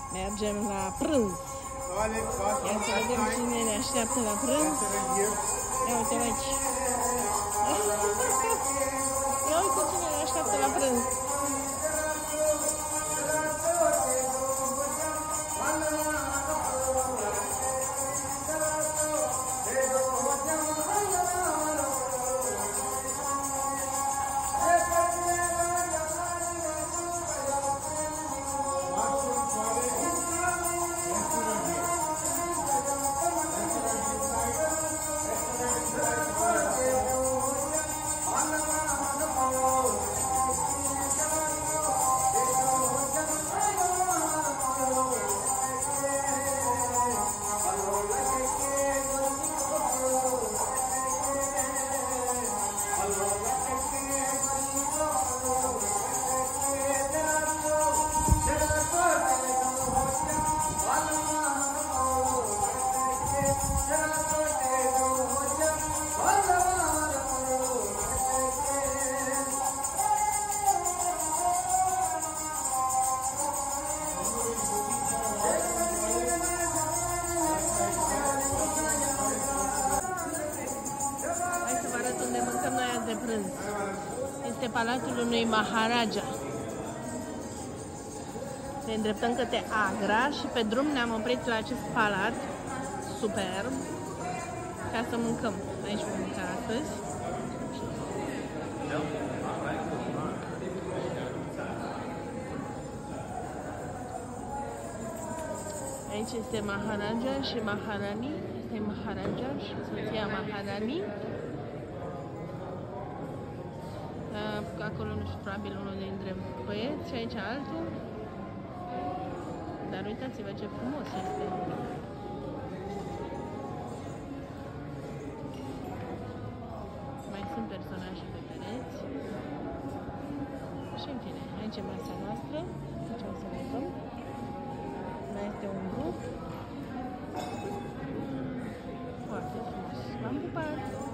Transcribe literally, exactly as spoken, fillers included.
Mergem la prânz. Ia să vedem cine ne așteaptă la prânz. Ia uite aici. Ia uite cine ne așteaptă la prânz. De prânz. Este palatul unui Maharaja. Ne îndreptăm către Agra și pe drum ne-am oprit la acest palat superb ca să mâncăm. Aici vom mânca astăzi. Aici este Maharaja și Maharani. Este Maharaja și soția Maharani. Acolo, nu știu, probabil unul dintre băieți și aici altul. Dar uitați-vă ce frumos este. Mai sunt personaje pe pereți. Și în fine, aici e masa noastră. Aici o să mâncăm. Mai este un grup. Foarte frumos. V-am pupat!